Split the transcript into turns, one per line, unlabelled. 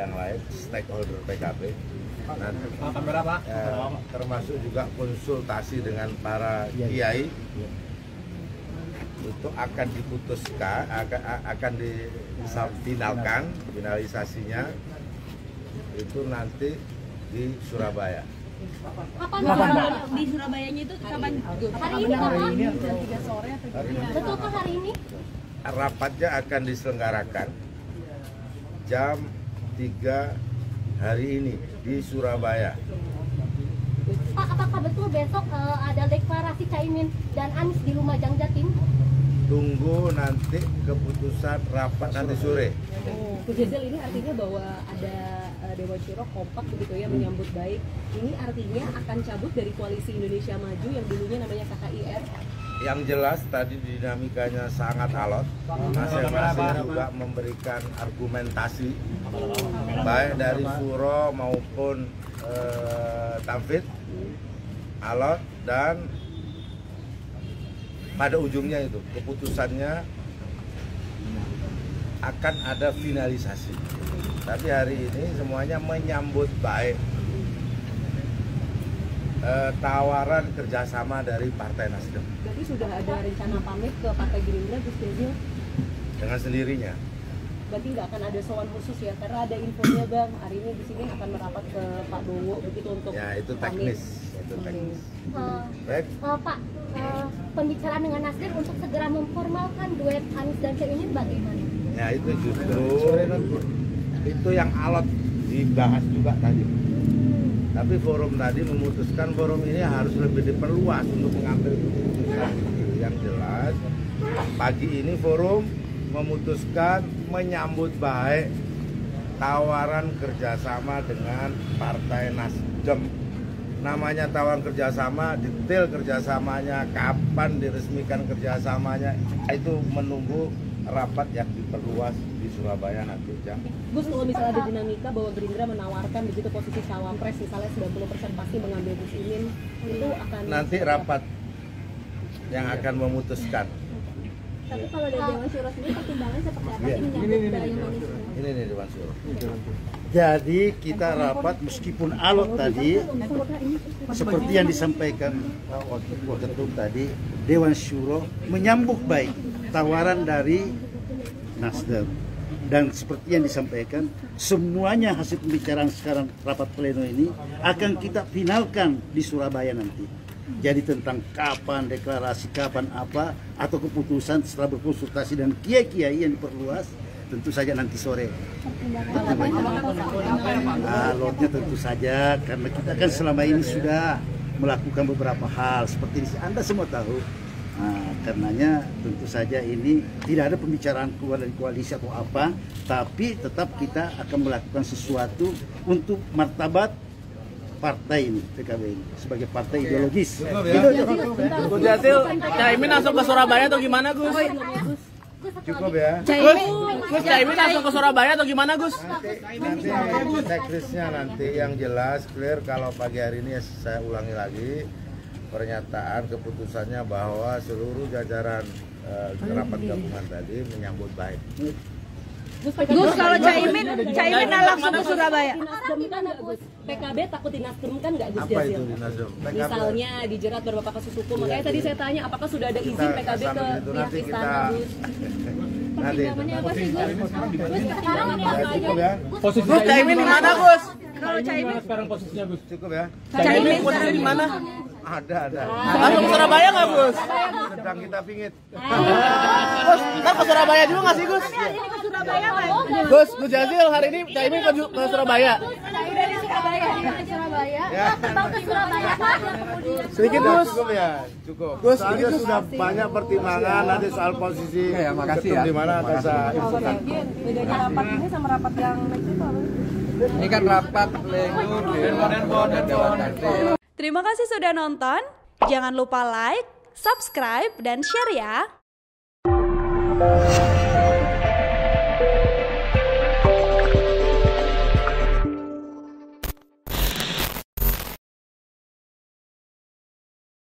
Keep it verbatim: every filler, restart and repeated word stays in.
yang lain, stakeholder P K B. Nanti eh, termasuk juga konsultasi dengan para kiai itu akan diputuskan, akan, akan difinalkan, finalisasinya itu nanti di Surabaya.
Kapan di Surabayanya itu kapan? Hari ini kapan? Jam tiga sore atau gimana? Betulkah hari ini?
Rapatnya akan diselenggarakan jam tiga hari ini di Surabaya.
Pak, apakah betul besok uh, ada deklarasi Caimin dan Anies di Lumajang Jatim?
Tunggu nanti keputusan rapat nanti sore.
Oh, Bu Jazil, ini artinya bahwa ada uh, Dewan Syuro kompak begitu ya menyambut baik. Ini artinya akan cabut dari koalisi Indonesia Maju yang dulunya namanya K K I R.
Yang jelas tadi dinamikanya sangat alot. Masing-masing juga memberikan argumentasi baik dari Suro maupun uh, Tamfid, alot, dan pada ujungnya itu keputusannya akan ada finalisasi. Tapi hari ini semuanya menyambut baik eh, tawaran kerjasama dari Partai Nasdem.
Berarti sudah ada rencana pamit ke Partai Gerindra, Gus Jazil?
Dengan sendirinya.
Berarti nggak akan ada soal khusus ya? Karena ada infonya Bang, hari ini di sini akan merapat ke Pak Bowo begitu untuk
ya itu teknis, pamit. Itu teknis.
Uh,
Baik.
Uh, Pak, uh, pembicaraan dengan Nasdem untuk segera memformalkan duet Anies dan Caimin bagaimana?
Ya itu justru itu yang alot dibahas juga tadi. Tapi forum tadi memutuskan forum ini harus lebih diperluas untuk mengambil keputusan. Yang jelas pagi ini forum memutuskan menyambut baik tawaran kerjasama dengan Partai Nasdem. Namanya tawaran kerjasama, detail kerjasamanya, kapan diresmikan kerjasamanya, itu menunggu rapat yang diperluas di Surabaya nanti. Ya.
Gus, kalau misalnya ada dinamika bahwa Gerindra menawarkan begitu posisi cawapres misalnya sembilan puluh persen pasti mengambil Gus Imin, itu akan
nanti rapat yang akan memutuskan.
Tapi kalau dari Dewan Syuro sendiri pertimbangannya seperti apa?
Ya.
Ini menyambut baik Anies.
Ini nih Dewan Syuro.
Jadi kita rapat meskipun alot tadi seperti yang disampaikan Pak Wakil Ketum tadi, Dewan Syuro menyambut baik tawaran dari Nasdem, dan seperti yang disampaikan semuanya hasil pembicaraan sekarang rapat pleno ini akan kita finalkan di Surabaya nanti. Jadi tentang kapan deklarasi, kapan apa, atau keputusan setelah berkonsultasi dan kiai-kiai yang diperluas, tentu saja nanti sore. Nah, lotnya tentu saja karena kita kan selama ini sudah melakukan beberapa hal seperti ini, Anda semua tahu. Nah, karenanya tentu saja ini tidak ada pembicaraan keluar dari koalisi atau apa, tapi tetap kita akan melakukan sesuatu untuk martabat partai ini, P K B ini sebagai partai ideologis.
Gus Jazil, Caimin langsung ke Surabaya atau gimana, Gus?
Cukup ya.
Gus, Gus Caimin langsung ke Surabaya atau gimana, Gus?
Nanti, nanti teknisnya nanti yang jelas clear. Kalau pagi hari ini saya ulangi lagi pernyataan keputusannya bahwa seluruh jajaran uh, rapat gabungan tadi menyambut baik.
Gus, kalau Caimin, Caimin langsung ke Surabaya.
P K B takut dinasdemkan nggak, Gus
Apa
Jazil?
itu dinasdem?
Misalnya dijerat beberapa kasus hukum, makanya tadi saya tanya apakah sudah ada izin P K B ke pihak istana, Gus?
Nanti
Apa sih, Gus? Gus, sekarang ini apa aja?
cukup ya.
Posisi Gus Caimin di mana, Gus?
Kalau Caimin
Sekarang posisinya, Gus.
Cukup ya.
Caimin posisi di mana?
Ada ada.
Langsung ke Surabaya nggak, Gus?
Sedang kita pingit.
Gus, ntar ke Surabaya juga nggak sih, Gus?
ini ke Surabaya nggak?
Gus, Gus Jazil hari ini Caimin ke, ke Surabaya.
Dari Surabaya, dari Surabaya.
Ya.
Terbang ke Surabaya, Pak.
Sedikit,
Cukup,
Gus.
cukup ya, cukup.
Gus,
Soalnya
sedikit, Gus.
sudah banyak pertimbangan nanti soal posisi
Ya, makasih
ketum
ya.
di mana akan saya infokan.
Bedanya rapat ini sama rapat yang next itu apa?
Ini kan rapat pleno Dewan.
Terima kasih sudah nonton. Jangan lupa like, subscribe, dan share ya.